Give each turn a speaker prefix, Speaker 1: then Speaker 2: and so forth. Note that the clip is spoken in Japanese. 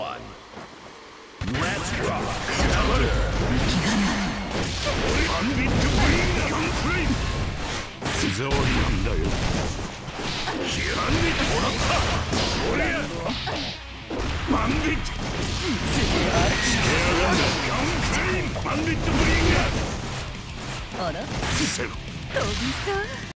Speaker 1: one. Let's rock. Counter. アンビットブリンガンプレイ。手触りなんだよ。アンビットもらった。俺や。アンビット。スケアガンだ。ガンプレイ。アンビットブリンガン。あら。飛びそう。